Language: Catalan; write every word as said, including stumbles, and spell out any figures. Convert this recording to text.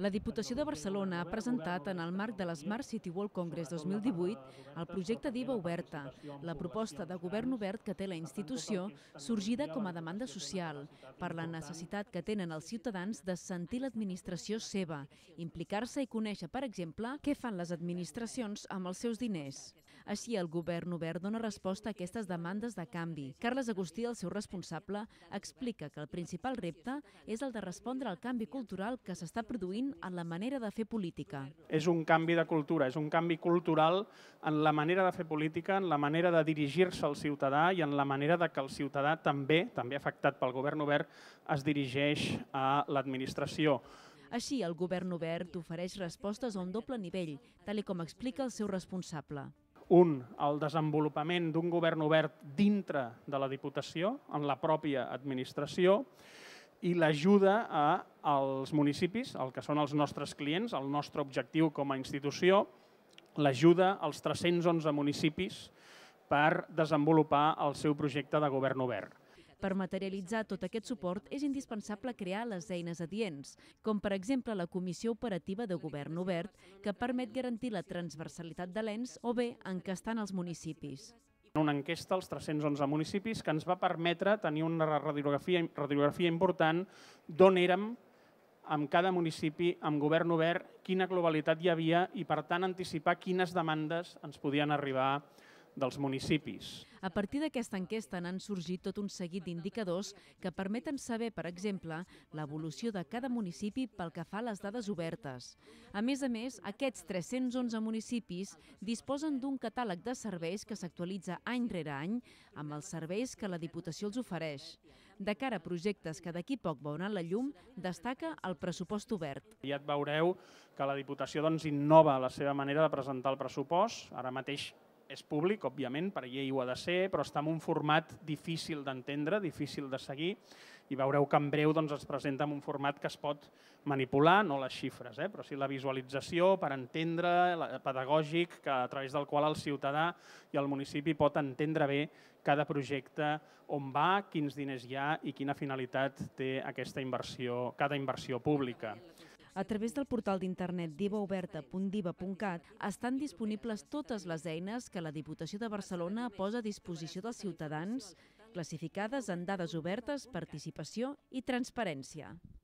La Diputació de Barcelona ha presentat en el marc de l'Smart City World Congress dos mil divuit el projecte d'I V A Oberta, la proposta de govern obert que té la institució, sorgida com a demanda social, per la necessitat que tenen els ciutadans de sentir l'administració seva, implicar-se i conèixer, per exemple, què fan les administracions amb els seus diners. Així, el govern obert dona resposta a aquestes demandes de canvi. Carles Agustí, el seu responsable, explica que el principal repte és el de respondre al canvi cultural que s'està produint en la manera de fer política. És un canvi de cultura, és un canvi cultural en la manera de fer política, en la manera de dirigir-se al ciutadà i en la manera de que el ciutadà també, també afectat pel govern obert, es dirigeix a l'administració. Així, el govern obert ofereix respostes a un doble nivell, tal com explica el seu responsable. Un, el desenvolupament d'un govern obert dintre de la Diputació, en la pròpia administració, i l'ajuda als municipis, el que són els nostres clients, el nostre objectiu com a institució, l'ajuda als tres-cents onze municipis per desenvolupar el seu projecte de govern obert. Per materialitzar tot aquest suport és indispensable crear les eines adients, com per exemple la Comissió Operativa de Govern Obert, que permet garantir la transversalitat de l'ens o bé encastant els municipis. Una enquesta als tres-cents onze municipis que ens va permetre tenir una radiografia, radiografia important d'on érem en cada municipi amb govern obert, quina globalitat hi havia i, per tant, anticipar quines demandes ens podien arribar dels municipis. A partir d'aquesta enquesta n'han sorgit tot un seguit d'indicadors que permeten saber, per exemple, l'evolució de cada municipi pel que fa a les dades obertes. A més a més, aquests tres-cents onze municipis disposen d'un catàleg de serveis que s'actualitza any rere any amb els serveis que la Diputació els ofereix. De cara a projectes que d'aquí poc veuran la llum, destaca el pressupost obert. Ja et veureu que la Diputació doncs, innova la seva manera de presentar el pressupost. Ara mateix és públic, òbviament, per llei ho ha de ser, però està en un format difícil d'entendre, difícil de seguir, i veureu que en breu doncs, es presenta en un format que es pot manipular, no les xifres, eh, però sí la visualització per entendre, pedagògic, que, a través del qual el ciutadà i el municipi pot entendre bé cada projecte, on va, quins diners hi ha i quina finalitat té aquesta inversió, cada inversió pública. A través del portal d'internet divaoberta punt diva punt cat estan disponibles totes les eines que la Diputació de Barcelona posa a disposició dels ciutadans, classificades en dades obertes, participació i transparència.